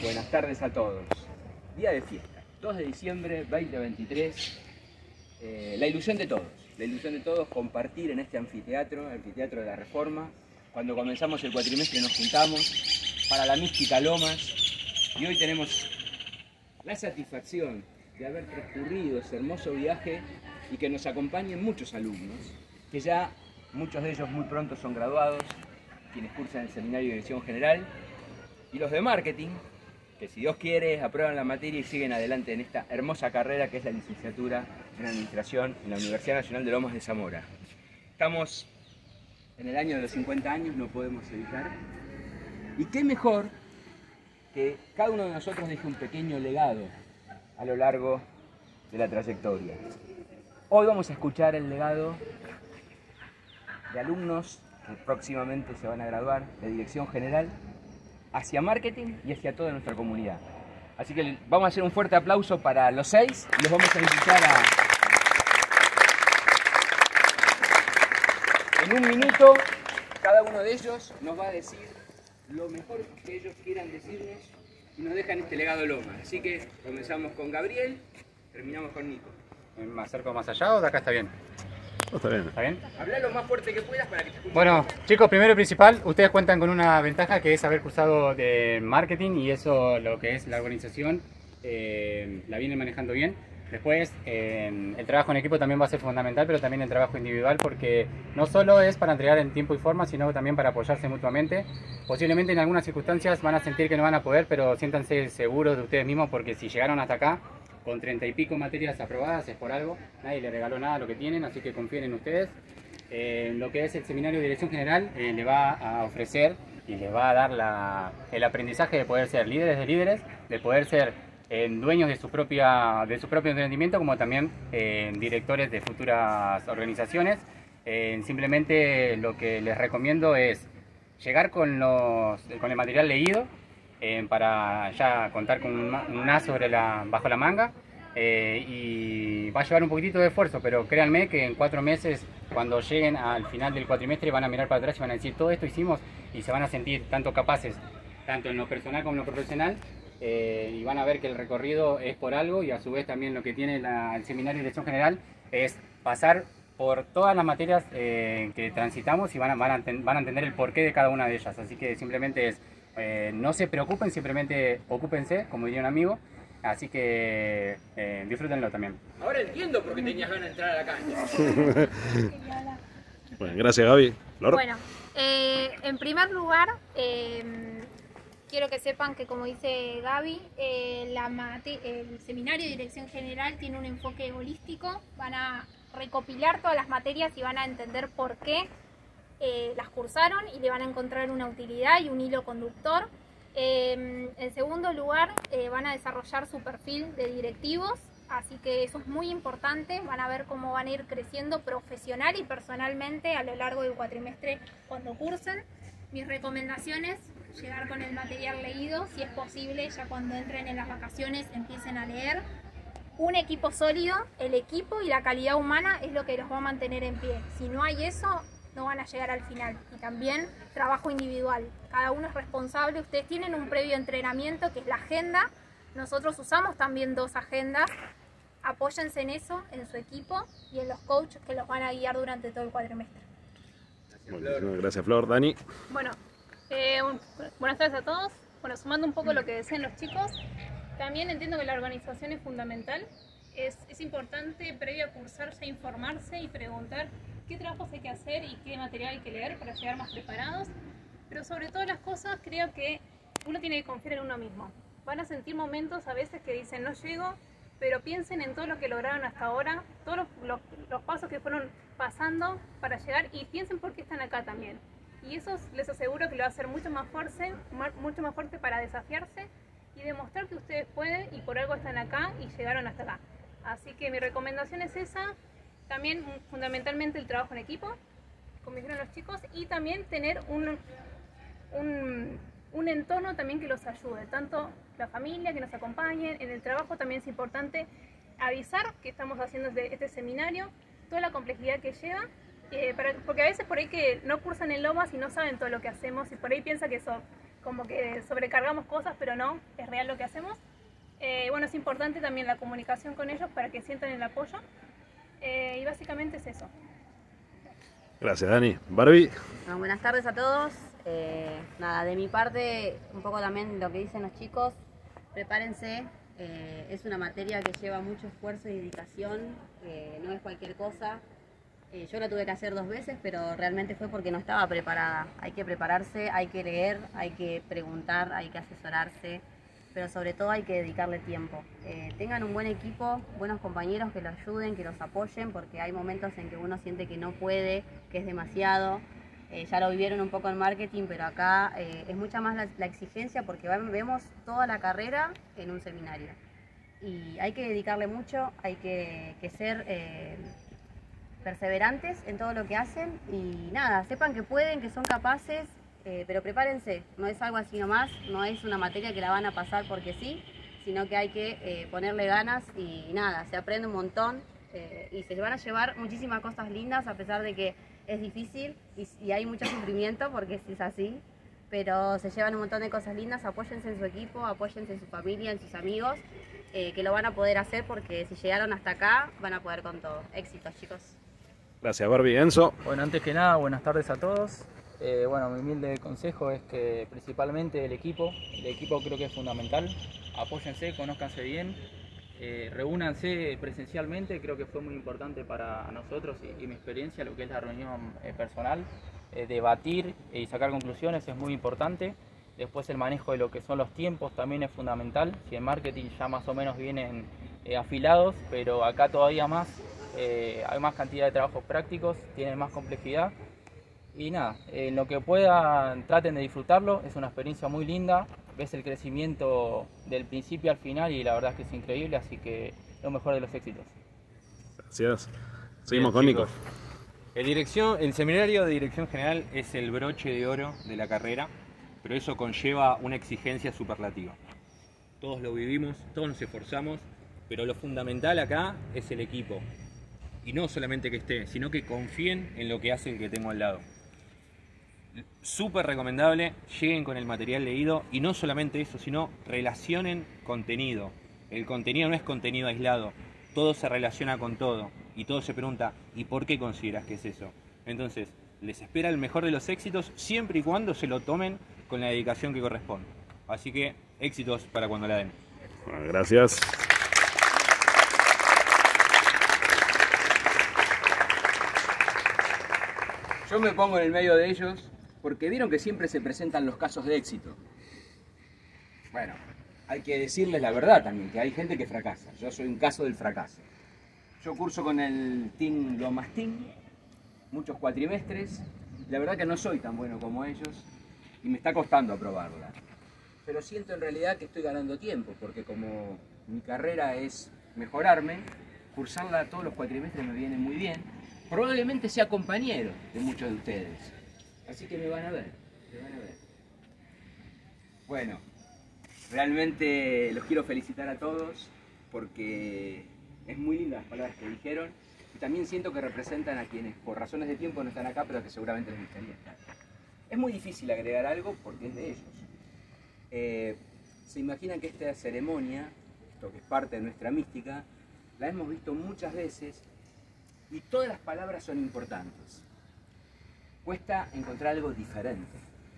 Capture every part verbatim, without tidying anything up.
Buenas tardes a todos. Día de fiesta, dos de diciembre veinte veintitrés. Eh, la ilusión de todos, la ilusión de todos compartir en este anfiteatro, el anfiteatro de la Reforma. Cuando comenzamos el cuatrimestre nos juntamos para la mística Lomas y hoy tenemos la satisfacción de haber transcurrido ese hermoso viaje y que nos acompañen muchos alumnos, que ya muchos de ellos muy pronto son graduados, quienes cursan el seminario de dirección general, y los de marketing, que si Dios quiere aprueban la materia y siguen adelante en esta hermosa carrera que es la licenciatura en Administración en la Universidad Nacional de Lomas de Zamora. Estamos en el año de los cincuenta años, no podemos evitar, y qué mejor que cada uno de nosotros deje un pequeño legado a lo largo de la trayectoria. Hoy vamos a escuchar el legado de alumnos que próximamente se van a graduar de Dirección General hacia marketing y hacia toda nuestra comunidad. Así que vamos a hacer un fuerte aplauso para los seis y los vamos a invitar a... En un minuto, cada uno de ellos nos va a decir lo mejor que ellos quieran decirnos y nos dejan este legado Loma. Así que comenzamos con Gabriel, terminamos con Nico. ¿Me acerco más allá o de acá está bien? No, está bien. ¿Está bien? Habla lo más fuerte que puedas para que te escuchen. Bueno, chicos, primero y principal, ustedes cuentan con una ventaja que es haber cursado de marketing y eso, lo que es la organización, eh, la vienen manejando bien. Después, eh, el trabajo en equipo también va a ser fundamental, pero también el trabajo individual, porque no solo es para entregar en tiempo y forma, sino también para apoyarse mutuamente. Posiblemente en algunas circunstancias van a sentir que no van a poder, pero siéntanse seguros de ustedes mismos, porque si llegaron hasta acá, con treinta y pico materias aprobadas, es por algo, nadie les regaló nada lo que tienen, así que confíen en ustedes. Eh, lo que es el seminario de dirección general eh, le va a ofrecer y les va a dar la, el aprendizaje de poder ser líderes de líderes, de poder ser eh, dueños de su, propia, de su propio emprendimiento, como también eh, directores de futuras organizaciones. Eh, simplemente lo que les recomiendo es llegar con, los, con el material leído, Eh, para ya contar con un, un as sobre la, bajo la manga eh, y va a llevar un poquitito de esfuerzo, pero créanme que en cuatro meses, cuando lleguen al final del cuatrimestre, van a mirar para atrás y van a decir todo esto hicimos y se van a sentir tanto capaces, tanto en lo personal como en lo profesional, eh, y van a ver que el recorrido es por algo y a su vez también lo que tiene la, el seminario de dirección general es pasar por todas las materias eh, que transitamos y van a, van, a, van a entender el porqué de cada una de ellas, así que simplemente es Eh, no se preocupen, simplemente ocúpense, como diría un amigo, así que eh, disfrútenlo también. Ahora entiendo por qué tenías ganas de entrar a la cancha. Bueno, gracias Gaby. ¿Flor? Bueno, eh, en primer lugar, eh, quiero que sepan que, como dice Gaby, eh, la el seminario de dirección general tiene un enfoque holístico, van a recopilar todas las materias y van a entender por qué Eh, las cursaron y le van a encontrar una utilidad y un hilo conductor. Eh, en segundo lugar, eh, van a desarrollar su perfil de directivos, así que eso es muy importante. Van a ver cómo van a ir creciendo profesional y personalmente a lo largo del cuatrimestre cuando cursen. Mis recomendaciones: llegar con el material leído, si es posible, ya cuando entren en las vacaciones empiecen a leer. Un equipo sólido, el equipo y la calidad humana es lo que los va a mantener en pie. Si no hay eso, no van a llegar al final. Y también trabajo individual, cada uno es responsable. Ustedes tienen un previo entrenamiento que es la agenda, nosotros usamos también dos agendas. Apóyense en eso, en su equipo y en los coaches que los van a guiar durante todo el cuatrimestre. Bueno, gracias Flor. Dani. Bueno, eh, un, buenas tardes a todos. Bueno, sumando un poco lo que decían los chicos, también entiendo que la organización es fundamental. Es, es importante previo a cursar ya informarse y preguntar qué trabajos hay que hacer y qué material hay que leer para llegar más preparados, pero sobre todas las cosas creo que uno tiene que confiar en uno mismo. Van a sentir momentos a veces que dicen no llego, pero piensen en todo lo que lograron hasta ahora, todos los, los, los pasos que fueron pasando para llegar y piensen por qué están acá también. Y eso les aseguro que lo va a hacer mucho más fuerte, mucho más fuerte para desafiarse y demostrar que ustedes pueden y por algo están acá y llegaron hasta acá. Así que mi recomendación es esa. También fundamentalmente el trabajo en equipo, como dijeron los chicos, y también tener un, un, un entorno también que los ayude, tanto la familia que nos acompañe, en el trabajo también es importante avisar que estamos haciendo este, este seminario, toda la complejidad que lleva, eh, para, porque a veces por ahí que no cursan en Lomas y no saben todo lo que hacemos y por ahí piensan que son como que sobrecargamos cosas, pero no, es real lo que hacemos. Eh, bueno, es importante también la comunicación con ellos para que sientan el apoyo. Eh, y básicamente es eso. Gracias, Dani. Barbie. Bueno, buenas tardes a todos. Eh, nada, de mi parte, un poco también lo que dicen los chicos, prepárense. Eh, es una materia que lleva mucho esfuerzo y dedicación, eh, no es cualquier cosa. Eh, yo la tuve que hacer dos veces, pero realmente fue porque no estaba preparada. Hay que prepararse, hay que leer, hay que preguntar, hay que asesorarse, pero sobre todo hay que dedicarle tiempo. Eh, tengan un buen equipo, buenos compañeros que los ayuden, que los apoyen, porque hay momentos en que uno siente que no puede, que es demasiado. Eh, ya lo vivieron un poco en marketing, pero acá eh, es mucha más la, la exigencia porque vemos toda la carrera en un seminario. Y hay que dedicarle mucho, hay que, que ser eh, perseverantes en todo lo que hacen y nada, sepan que pueden, que son capaces, eh, pero prepárense, no es algo así nomás, no es una materia que la van a pasar porque sí, sino que hay que eh, ponerle ganas y nada, se aprende un montón eh, y se van a llevar muchísimas cosas lindas a pesar de que es difícil y, y hay mucho sufrimiento porque es así, pero se llevan un montón de cosas lindas, apóyense en su equipo, apóyense en su familia, en sus amigos, eh, que lo van a poder hacer porque si llegaron hasta acá van a poder con todo. Éxitos, chicos. Gracias, Barbie. Enzo. Bueno, antes que nada, buenas tardes a todos. Eh, bueno, mi humilde consejo es que principalmente el equipo, el equipo creo que es fundamental, apóyense, conózcanse bien. Eh, reúnanse presencialmente, creo que fue muy importante para nosotros y, y mi experiencia, lo que es la reunión eh, personal, eh, debatir y sacar conclusiones es muy importante. Después el manejo de lo que son los tiempos también es fundamental. Si en marketing ya más o menos vienen eh, afilados, pero acá todavía más, eh, hay más cantidad de trabajos prácticos, tienen más complejidad. Y nada, en lo que puedan traten de disfrutarlo, es una experiencia muy linda. Ves el crecimiento del principio al final y la verdad es que es increíble, así que lo mejor de los éxitos. Gracias. Seguimos Bien, con chicos. Nico. El, dirección, el seminario de dirección general es el broche de oro de la carrera, pero eso conlleva una exigencia superlativa. Todos lo vivimos, todos nos esforzamos, pero lo fundamental acá es el equipo. Y no solamente que esté, sino que confíen en lo que hace el que tengo al lado. Súper recomendable, lleguen con el material leído y no solamente eso, sino relacionen contenido. El contenido no es contenido aislado, todo se relaciona con todo y todo se pregunta ¿y por qué consideras que es eso? Entonces, les espera el mejor de los éxitos siempre y cuando se lo tomen con la dedicación que corresponde. Así que éxitos para cuando la den. Bueno, gracias. Yo me pongo en el medio de ellos porque vieron que siempre se presentan los casos de éxito. Bueno, hay que decirles la verdad también, que hay gente que fracasa. Yo soy un caso del fracaso. Yo curso con el Team Lomas Team, muchos cuatrimestres. La verdad que no soy tan bueno como ellos y me está costando aprobarla. Pero siento en realidad que estoy ganando tiempo, porque como mi carrera es mejorarme, cursarla todos los cuatrimestres me viene muy bien. Probablemente sea compañero de muchos de ustedes. Así que me van a ver, me van a ver. Bueno, realmente los quiero felicitar a todos porque es muy lindas las palabras que dijeron y también siento que representan a quienes por razones de tiempo no están acá, pero que seguramente les gustaría estar. Es muy difícil agregar algo porque es de ellos. Eh, se imaginan que esta ceremonia, esto que es parte de nuestra mística, la hemos visto muchas veces y todas las palabras son importantes. Cuesta encontrar algo diferente.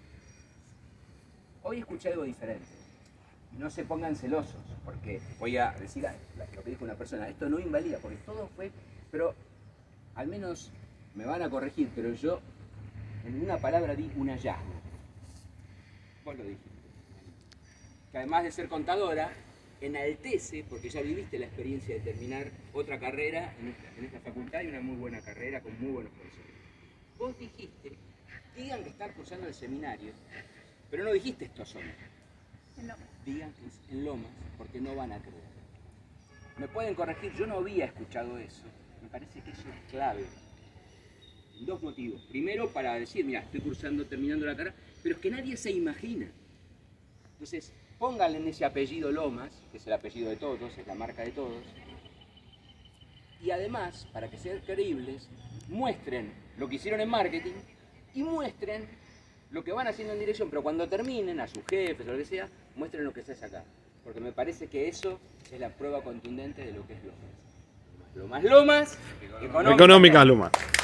Hoy escuché algo diferente. No se pongan celosos, porque voy a decir lo que dijo una persona, esto no invalida, porque todo fue, pero al menos me van a corregir, pero yo en una palabra di un hallazgo. Vos lo dijiste. Que además de ser contadora, enaltece, porque ya viviste la experiencia de terminar otra carrera en esta, en esta facultad y una muy buena carrera con muy buenos profesores. Vos dijiste, digan que están cursando el seminario, pero no dijiste esto solo. En Lomas. Digan que es en Lomas, porque no van a creer. Me pueden corregir, yo no había escuchado eso. Me parece que eso es clave. Dos motivos. Primero, para decir, mira, estoy cursando, terminando la carrera, pero es que nadie se imagina. Entonces, pónganle en ese apellido Lomas, que es el apellido de todos, es la marca de todos. Y además, para que sean creíbles, muestren lo que hicieron en marketing y muestren lo que van haciendo en dirección, pero cuando terminen, a sus jefes o lo que sea, muestren lo que se hace acá. Porque me parece que eso es la prueba contundente de lo que es Lomas. Lomas, Lomas, económicas, Económicas Lomas.